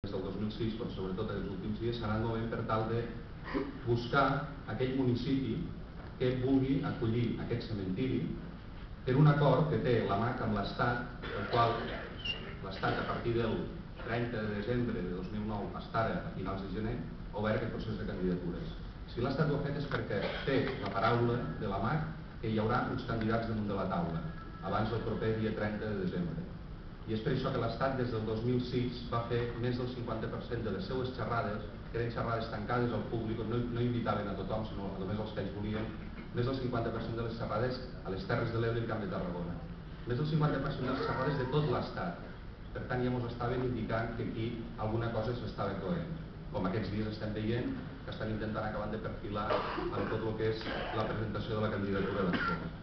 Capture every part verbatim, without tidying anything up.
des del dos mil sis, però sobretot en els últims dies, s'ha anat movent per tal de buscar aquell municipi que vulgui acollir aquest cementiri per un acord que té la M A C amb l'Estat, el qual l'Estat a partir del trenta de desembre de dos mil nou fins ara, a finals de gener, ha obert aquest procés de candidatures. Si l'Estat ho ha fet és perquè té la paraula de la M A C que hi haurà uns candidats damunt de la taula abans del proper dia trenta de desembre. I és per això que l'Estat des del dos mil sis va fer més del cinquanta per cent de les seues xerrades, que eren xerrades tancades al públic, no, no invitaven a tothom, sinó només els que ells volien, més del cinquanta per cent de les xerrades a les Terres de l'Ebre i el Camp de Tarragona. Més del cinquanta per cent de les xerrades de tot l'Estat. Per tant, ja ens estaven indicant que aquí alguna cosa s'estava coent. Com aquests dies estem veient que estan intentant acabar de perfilar amb tot el que és la presentació de la candidatura d'Escó.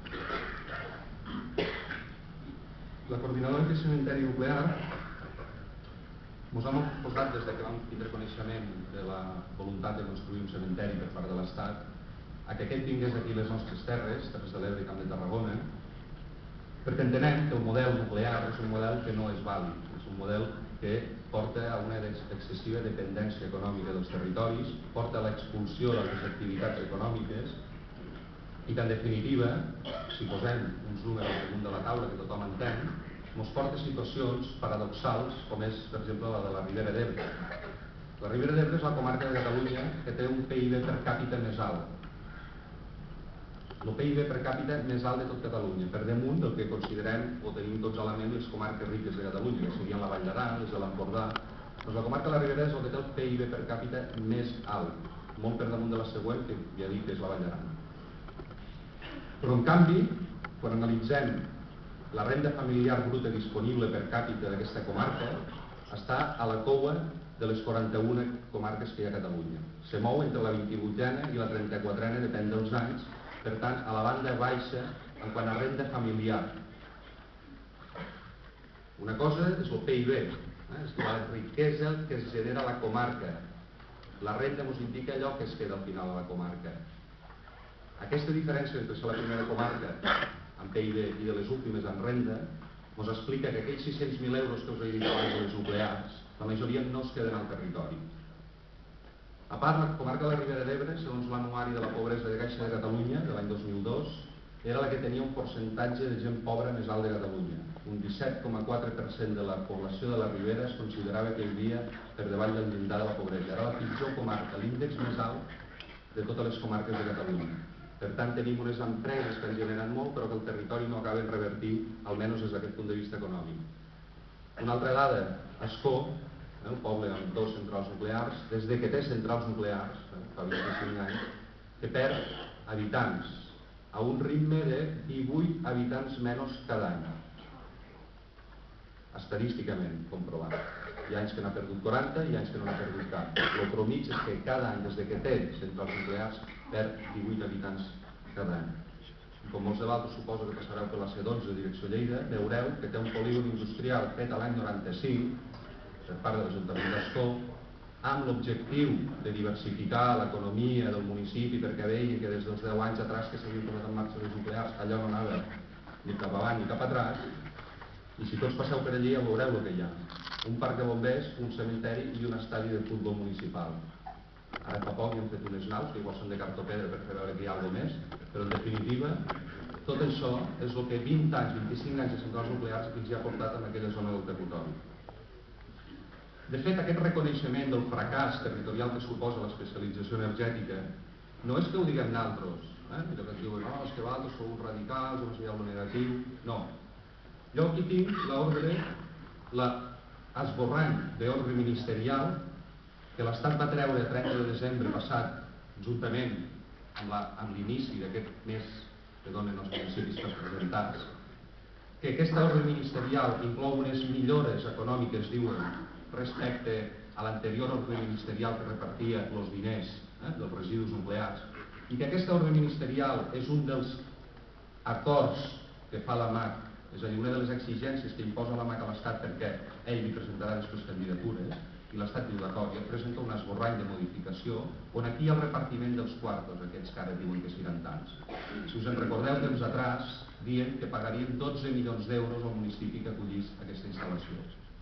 La coordinadora de cementeri nuclear ens hem posat, des que vam tindre coneixement de la voluntat de construir un cementeri per part de l'Estat, a que aquest vingués aquí les nostres terres, Terres de l'Ebre i Camp de Tarragona, perquè entenem que el model nuclear és un model que no és vàlid, és un model que porta a una excessiva dependència econòmica dels territoris, porta a l'expulsió de les activitats econòmiques i que, en definitiva, si posem uns números damunt de la taula que tothom entén, ens porta a situacions paradoxals, com és, per exemple, la de la Ribera d'Ebre. La Ribera d'Ebre és la comarca de Catalunya que té un P I B per càpita més alt. El P I B per càpita més alt de tot Catalunya, per damunt del que considerem o tenim tots a la ment les comarques riques de Catalunya, que serien la Vall d'Aran, les de l'Empordà. Doncs la comarca de la Ribera és el que té el P I B per càpita més alt, molt per damunt de la següent, que ja dic que és la Vall d'Aran. Però, en canvi, quan analitzem la renda familiar bruta disponible per càpita d'aquesta comarca, està a la coua de les quaranta-una comarques que hi ha a Catalunya. Se mou entre la vint-i-vuitena i la trenta-quatrena, depèn dels anys, per tant, a la banda baixa en quant a renda familiar. Una cosa és el P I B, eh? és la riquesa que es genera a la comarca. La renda ens indica allò que es queda al final a la comarca. Aquesta diferència entre ser la primera comarca en P I B i de les últimes en renda ens explica que aquells sis-cents mil euros que us he dit abans de les nuclears, la majoria no es queden al territori. A part, la comarca de la Ribera d'Ebre, segons l'anuari de la pobresa de Caixa de Catalunya de l'any dos mil dos, era la que tenia un percentatge de gent pobra més alt de Catalunya. Un disset coma quatre per cent de la població de la Ribera es considerava que vivia per davall del llindar de la pobresa. Era la pitjor comarca, l'índex més alt de totes les comarques de Catalunya. Per tant, tenim unes empreses que en generen molt, però que el territori no acaben revertint, almenys des d'aquest punt de vista econòmic. Una altra dada, Ascó, el poble amb dos centrals nuclears, des de que té centrals nuclears, fa vint-i-cinc anys, que perd habitants, a un ritme de divuit habitants menys cada any. Estadísticament comprovat. Hi ha anys que n'ha perdut quaranta i anys que no n'ha perdut cap. El promig és que cada any, des que té centrals nuclears, perd divuit habitants cada any. Com molts de vosaltres suposo que passareu per la C dotze, direcció Lleida, veureu que té un polígon industrial fet a l'any noranta-cinc, per part de l'Ajuntament d'Ascó, amb l'objectiu de diversificar l'economia del municipi, perquè veia que des dels deu anys atrás que s'havien posat en marxa les nuclears, allò no anava ni cap avant ni cap atrás, i si tots passeu per allí ja veureu el que hi ha. Un parc de bombers, un cementeri i un estadi de futbol municipal. Ara fa poc hi hem fet unes naus, que igual són de cartopedra per fer veure que hi ha alguna més, però en definitiva, tot això és el que vint anys, vint-i-cinc anys de centrals nuclears els ha portat en aquella zona del territori. De fet, aquest reconeixement del fracàs territorial que suposa l'especialització energètica no és que ho diguem nosaltres, eh? Allò que ens diuen, no, és que vosaltres sou radicals, no sé, alguna negatiu, no. Jo aquí tinc l'ordre, l'esborrany d'ordre ministerial que l'Estat va treure el trenta de desembre passat, juntament amb l'inici d'aquest mes que donen els municipis per presentats, que aquesta ordre ministerial inclou unes millores econòmiques, diuen, respecte a l'anterior ordre ministerial que repartia els diners eh, dels residus nuclears, i que aquesta ordre ministerial és un dels acords que fa la M A C, és a dir, una de les exigències que imposa la M A C a l'Estat perquè ell li presentarà després candidatures, i l'Estat diu d'acord, i et presenta un esborrany de modificació, on aquí hi ha el repartiment dels quartos, aquests que ara diuen que seran tants. Si us en recordeu temps atràs, dient que pagarien dotze milions d'euros al municipi que acollís aquesta instal·lació.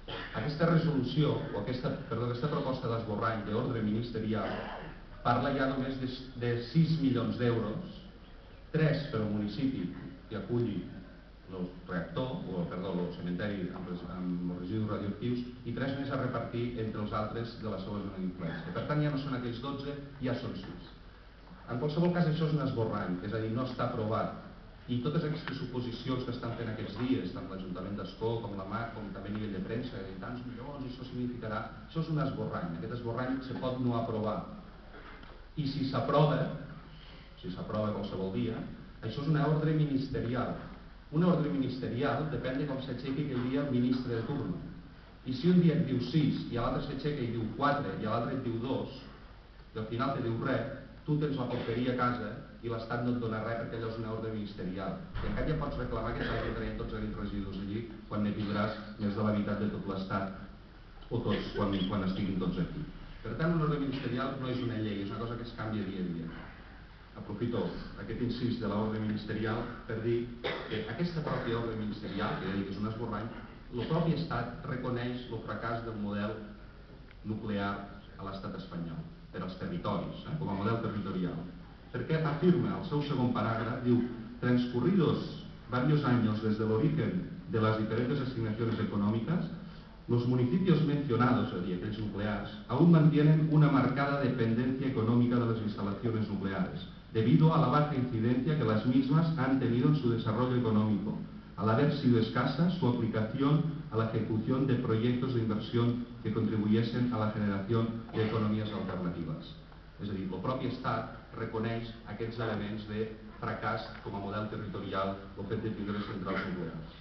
Aquesta resolució, o aquesta, perdó, aquesta proposta d'esborrany d'ordre ministerial parla ja només de, de sis milions d'euros, tres per al municipi que aculli el reactor, o perdó, el cementeri amb, amb els residus radioactius, i tres més a repartir entre els altres de la seva zona d'influència. Per tant, ja no són aquells dotze, ja són sis. En qualsevol cas, això és un esborrany, és a dir, no està aprovat. I totes aquestes suposicions que estan fent aquests dies, tant l'Ajuntament d'Ascó com la M A C, com també a nivell de premsa, de tants milions, i això significarà... Això és un esborrany. Aquest esborrany se pot no aprovar. I si s'aprova, si s'aprova qualsevol dia, això és una ordre ministerial. Una ordre ministerial depèn de com s'aixequi aquell dia el ministre de turno. I si un dia et diu sis i a l'altre s'aixeca i diu quatre i a l'altre et diu dos, i al final te diu res, tu tens la porqueria a casa i l'Estat no et dona res perquè allò és una ordre ministerial. I encara ja pots reclamar que s'hagin traient tots aquests residus allí quan ne tindràs més de la meitat de tot l'Estat o tots, quan, quan estiguin tots aquí. Per tant, una ordre ministerial no és una llei, és una cosa que es canvia dia a dia. Aprofito aquest incís de l'ordre ministerial per dir que aquesta pròpia ordre ministerial, que ja dic que és un esborrany, el propi Estat reconeix el fracàs del model nuclear a l'Estat espanyol, per als territoris, eh, com a model territorial. Perquè afirma al seu segon paràgraf, diu, transcurridos varios años desde el origen de las diferentes asignaciones económicas, los municipios mencionados, es decir, aquellos nucleares, aún mantienen una marcada dependencia económica de las instalaciones nucleares, debido a la baja incidencia que las mismas han tenido en su desarrollo económico, al haber sido escasa su aplicación a la ejecución de proyectos de inversión que contribuyesen a la generación de economías alternativas. És a dir, el propi Estat reconeix aquests elements de fracàs com a model territorial el fet de tindre centrals nuclears.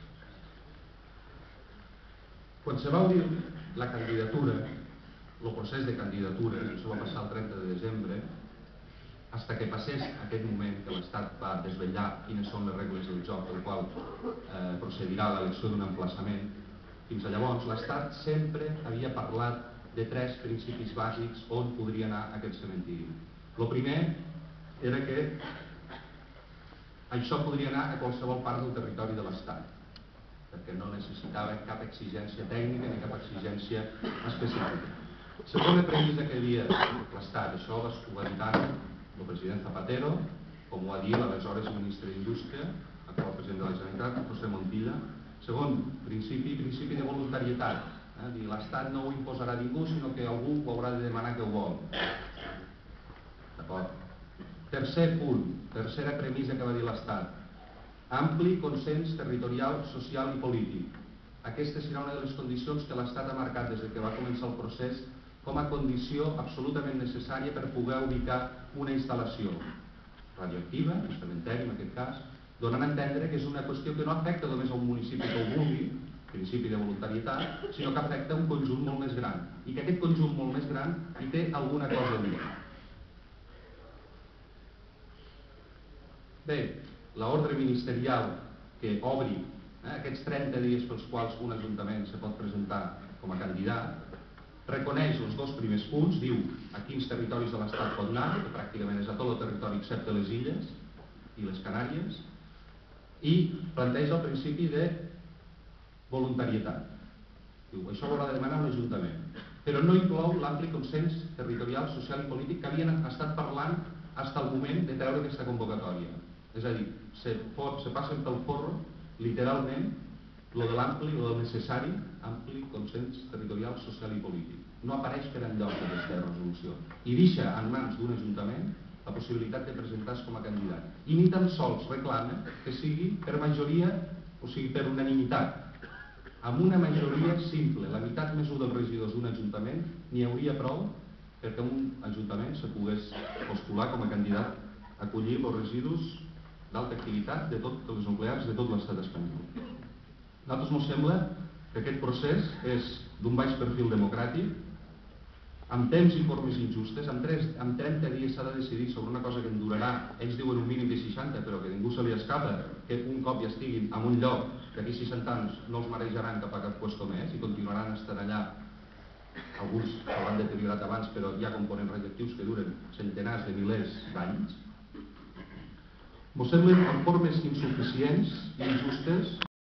Quan se va obrir la candidatura, el procés de candidatura, això va passar el trenta de desembre, fins que passés aquest moment que l'Estat va desvetllar quines són les regles del joc pel qual eh, procedirà a l'elecció d'un emplaçament, fins a llavors l'Estat sempre havia parlat de tres principis bàsics on podria anar aquest cementiri. El primer era que això podria anar a qualsevol part del territori de l'Estat, perquè no necessitava cap exigència tècnica ni cap exigència específica. Segona premissa que havia l'Estat, això ho va dir tant el president Zapatero, com ho va dir l'aleshores ministre d'Indústria, actual president de la Generalitat, José Montilla. Segon principi, principi de voluntarietat. Eh? L'Estat no ho imposarà a ningú, sinó que algú ho haurà de demanar que ho vol. D'acord? Tercer punt, tercera premissa que va dir l'Estat. Ampli consens territorial, social i polític. Aquesta serà una de les condicions que l'Estat ha marcat des que va començar el procés com a condició absolutament necessària per poder ubicar una instal·lació radioactiva, un cementeri en aquest cas, donant a entendre que és una qüestió que no afecta només a un municipi que ho vulgui, principi de voluntarietat, sinó que afecta un conjunt molt més gran, i que aquest conjunt molt més gran hi té alguna cosa a dir. Bé, l'ordre ministerial que obri eh, aquests trenta dies pels quals un ajuntament se pot presentar com a candidat, reconeix els dos primers punts, diu a quins territoris de l'Estat pot anar, que pràcticament és a tot el territori excepte les Illes i les Canàries, i planteja el principi de voluntarietat. Diu, això ho haurà de demanar un ajuntament, però no inclou l'ampli consens territorial, social i polític que havien estat parlant fins al moment de treure aquesta convocatòria. És a dir, se, for, se passen pel forro, literalment, lo de l'ampli, lo del necessari ampli consens territorial, social i polític. No apareix per enlloc d'aquesta resolució. I deixa en mans d'un ajuntament la possibilitat de presentar-se com a candidat. I ni tan sols reclama que sigui per majoria, o sigui per unanimitat. Amb una majoria simple, la meitat més un dels regidors d'un ajuntament, n'hi hauria prou perquè un ajuntament se pogués postular com a candidat a acollir els residus d'alta activitat de tots els nuclears de tot l'estat espanyol. A nosaltres ens sembla que aquest procés és d'un baix perfil democràtic, amb temps i formes injustes, amb, tres, amb trenta dies s'ha de decidir sobre una cosa que en durarà, ells diuen un mínim de seixanta, però que ningú se li escapa, que un cop ja estiguin en un lloc, d'aquí seixanta anys no els marejaran cap a cap puesto més i continuaran estant allà. Alguns s'hauran deteriorat abans, però hi ha components radioactius que duren centenars de milers d'anys. Ens semblen amb formes insuficients i injustes